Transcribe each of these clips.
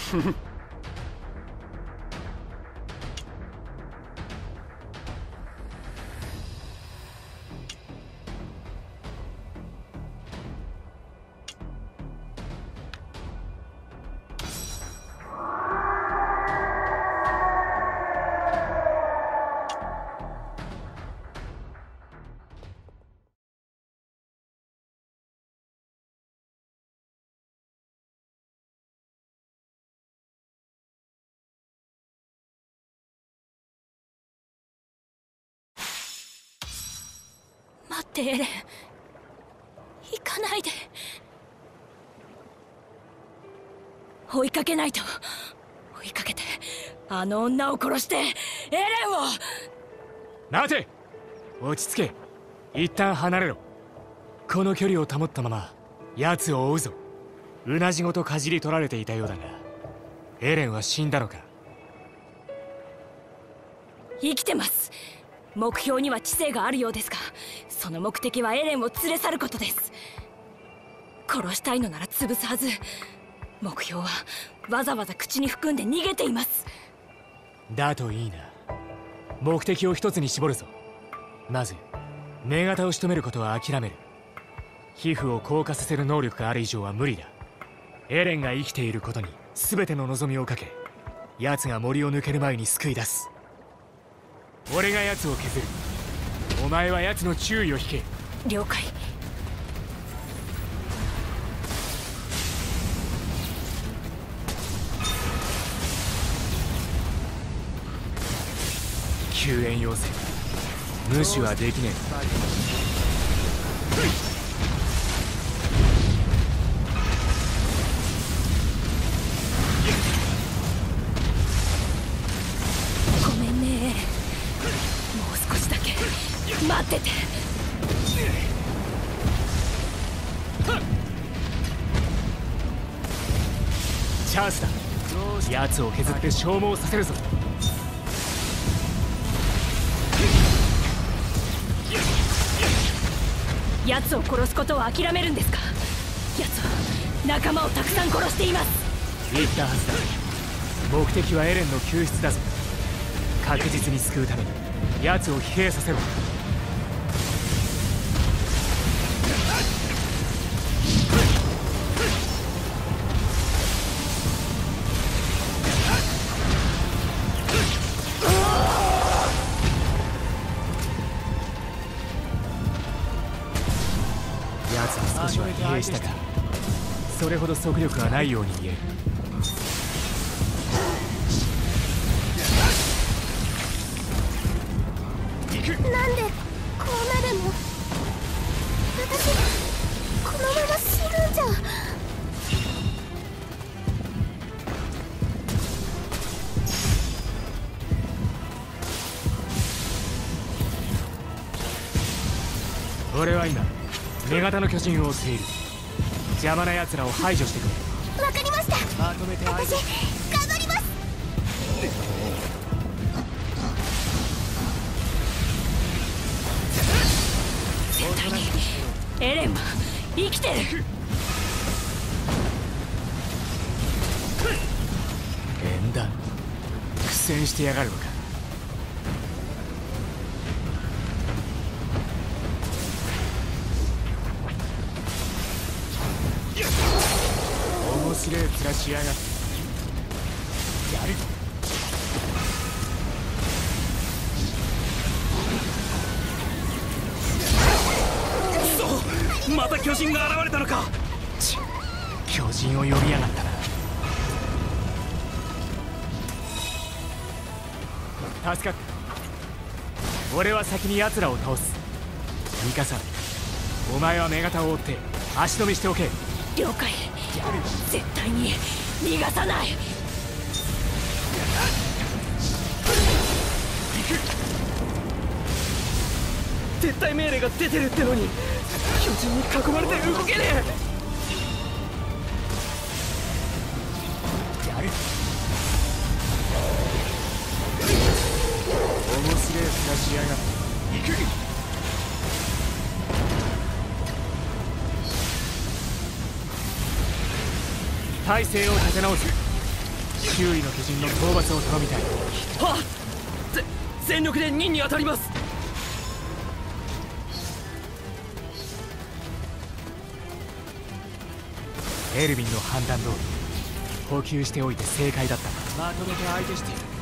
待ってエレン、行かないで。追いかけないと。追いかけてあの女を殺してエレンを。 待て、落ち着け。一旦離れろ。この距離を保ったまま奴を追うぞ。うなじごとかじり取られていたようだが、エレンは死んだのか？ 生きてます。目標には知性があるようですが、その目的はエレンを連れ去ることです。殺したいのなら潰すはず。目標はわざわざ口に含んで逃げています。 だといいな。目的を一つに絞るぞ。まず女型を仕留めることは諦める。皮膚を硬化させる能力がある以上は無理だ。エレンが生きていることに全ての望みをかけ、奴が森を抜ける前に救い出す。俺が奴を削る。お前は奴の注意を引け。 了解。 救援要請、無視はできねえ。 待ってて。 チャンスだ。奴を削って消耗させるぞ。 奴を殺すことを諦めるんですか？奴は仲間をたくさん殺しています。 言ったはずだ。目的はエレンの救出だぞ。確実に救うために奴を疲弊させろ。奴は少しは疲弊したが、それほど速力はないように見える。 なんでこうなるの？私このまま死ぬんじゃ。 俺は今女型の巨人を追っている。邪魔な奴らを排除してくれ。 わかりました。 まとめて私頑張ります。 絶対にエレンは生きてる。 縁談、苦戦してやがるのか。面白い面しやがって。やる。 また巨人が現れたのか。 巨人を呼びやがったな。助かった。俺は先に奴らを倒す。ミカさん、お前は女型を追って足止めしておけ。 了解。絶対に逃がさない。 撤退命令が出てるってのに巨人に囲まれて動けねえ。 やる。面白い面しやがって。行く。体勢を立て直す。 周囲の巨人の討伐を頼みたい。 はっ。全力で任に当たります。 エルヴィンの判断通り補給しておいて正解だった。まとめて相手してやる。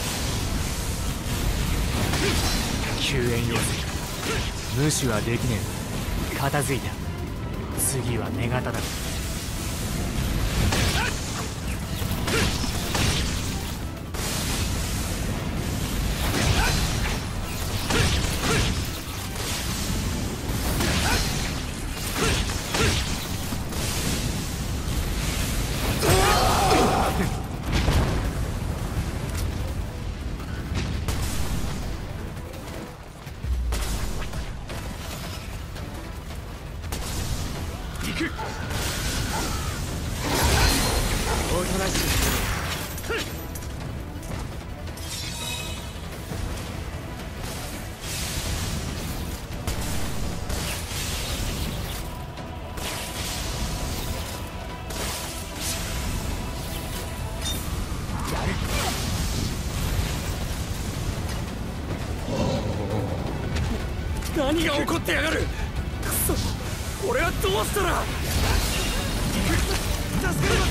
救援要請。無視はできねえ。片付いた。次は女型だ。おとなしく何が起こってやがる。くそ、俺はどうしたら。助かりました。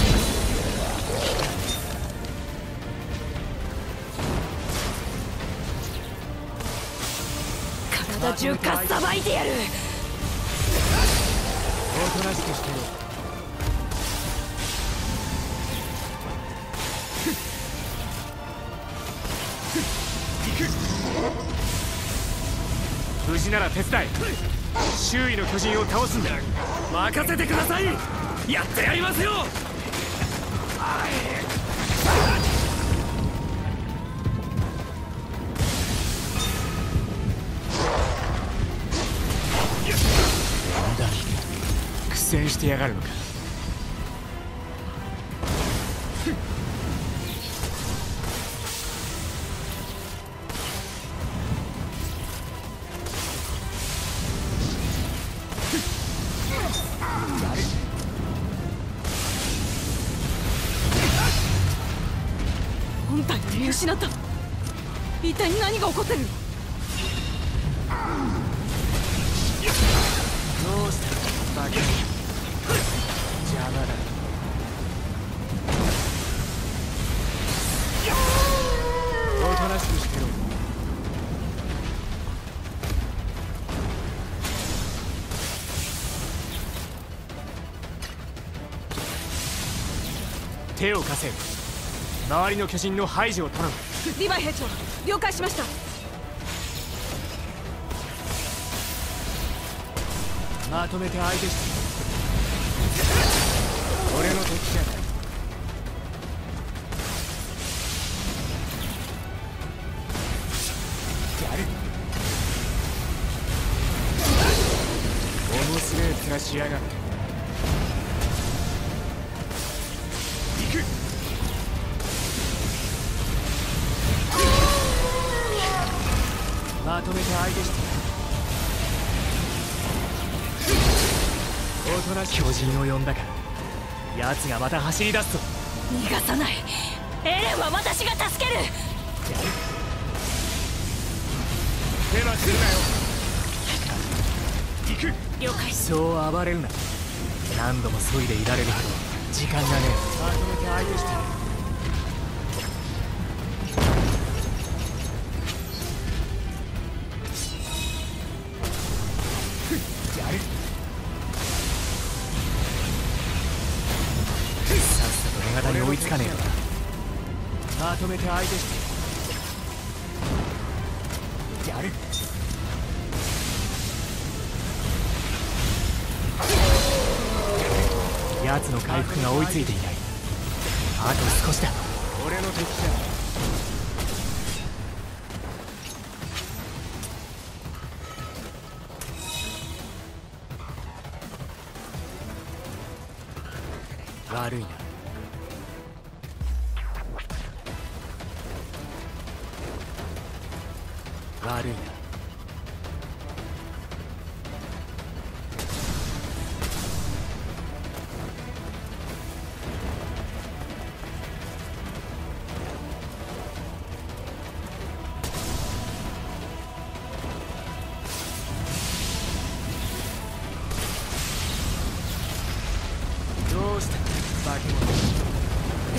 体中かっさばいてやる。 おとなしくしてろ。無事なら手伝え。周囲の巨人を倒すんだ。 任せてください。やってやりますよ。 なんだ苦戦してやがるのか。 本体を見失った。一体何が起こってる。 どうしたバカ。邪魔だ。おとなしくしてろ。手を貸せ。周りの巨人の排除を頼む。 リヴァイ兵長、了解しました。 まとめて相手して。俺の敵じゃない。やる。面白い面しやがって。行く。まとめて相手して。おとなしく巨人を呼んだか。奴がまた走り出すぞ。 逃がさない。エレンは私が助ける。 手はするなよ。行く。 了解。 そう暴れるな。何度も削いでいられるほど時間がねえ。まとめて相手して。やる。さっさと女型に追いつかねえとな。まとめて相手して。やる。奴の回復が追いついていない。あと少しだ。俺の敵だ。悪いな。悪いな。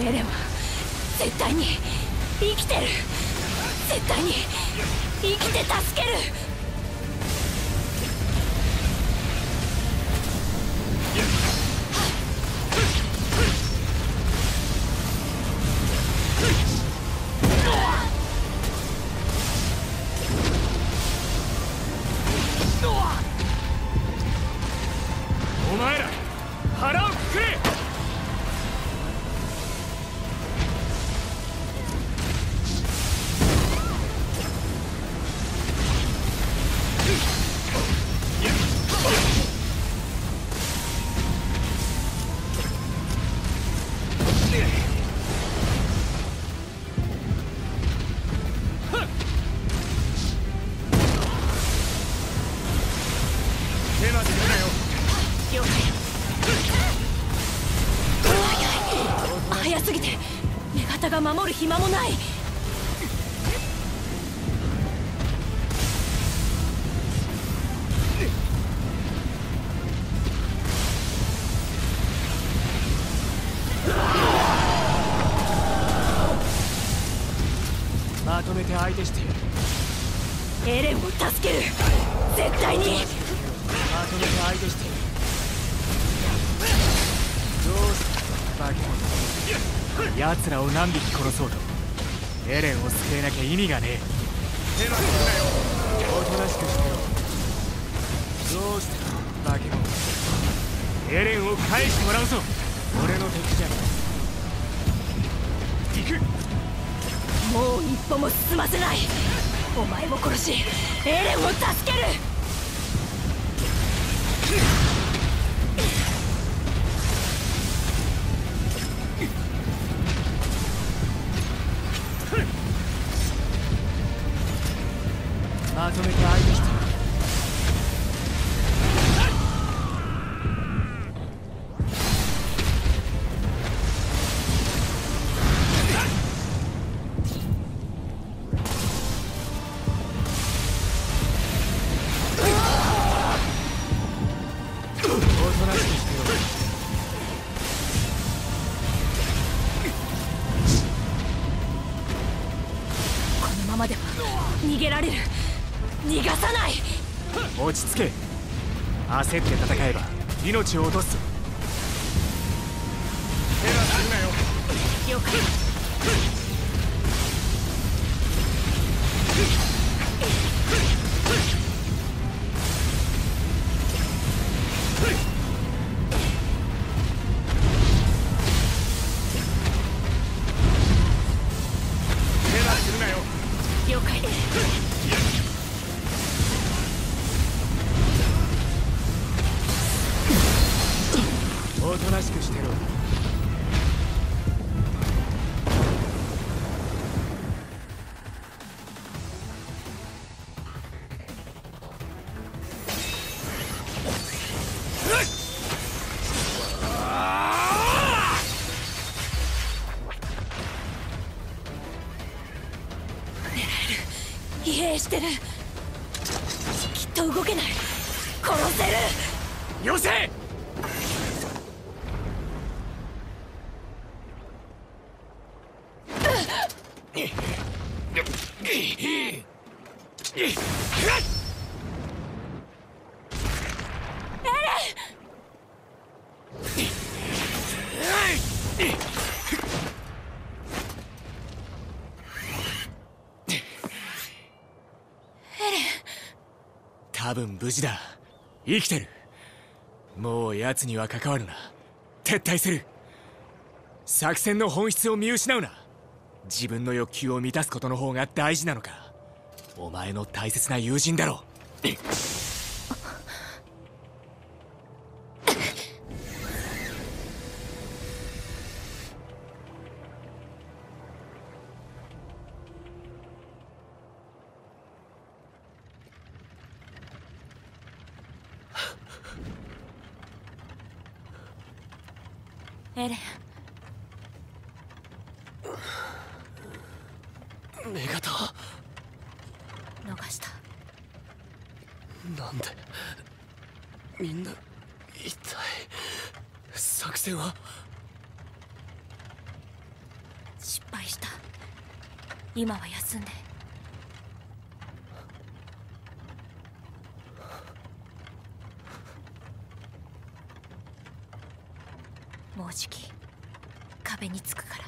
エレンは絶対に生きてる。絶対に生きて助ける。 お前ら腹をくくれ。手間するなよ。 了解。早すぎて女型が守る暇もない。 まとめて相手してやる。 エレンを助ける。絶対に。 まとめて相手してやる。どうすバカ者。奴らを何匹殺そうとエレンを救えなきゃ意味がねえ。手間するなよ。おとなしくしてろ。どうしてバカ者。エレンを返してもらうぞ。俺の敵じゃない。行く。 もう一歩も進ませない。お前を殺しエレンを助ける。 まとめて相手してやる。おとなしくしてろ。 このままでは逃げられる。逃がさない。 落ち着け。焦って戦えば命を落とすぞ。手はするなよ。 了解。 手はするなよ。 了解。 おとなしくしてろ。 疲弊してる。きっと動けない。殺せる。 よせ。多分無事だ。生きてる。もう奴には関わるな。撤退する。作戦の本質を見失うな。自分の欲求を満たすことの方が大事なのか。お前の大切な友人だろ。 エレン。 女型逃した。 なんでみんな一体作戦は。 解した。今は休んで。もうじき壁につくから。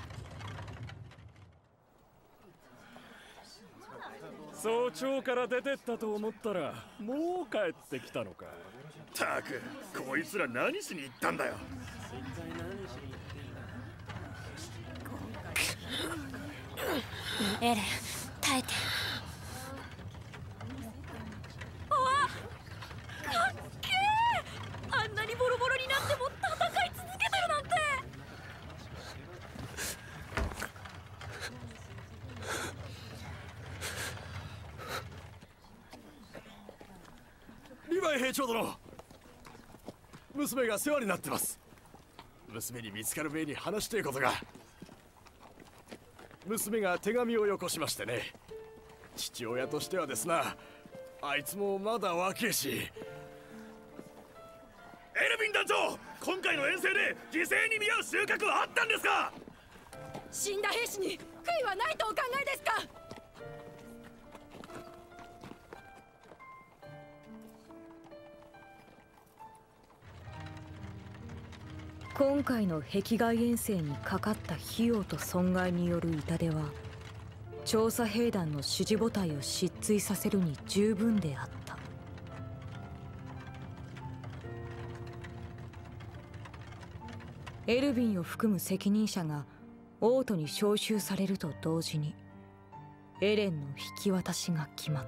早朝から出てったと思ったらもう帰ってきたのか。 たくこいつら何しに行ったんだよ。 エレン、耐えて。かっけー。あんなにボロボロになっても戦い続けてるなんて。 リヴァイ兵長殿、娘が世話になってます。娘に見つかる前に話していことが。娘が手紙をよこしましてね。父親としてはですな、あいつもまだ若えし。エルヴィン団長、今回の遠征で犠牲に見合う収穫はあったんですか？ 死んだ兵士に悔いはないとお考えですか？ 今回の壁外遠征にかかった費用と損害による痛手は調査兵団の支持母体を失墜させるに十分であった。エルヴィンを含む責任者が王都に招集されると同時にエレンの引き渡しが決まった。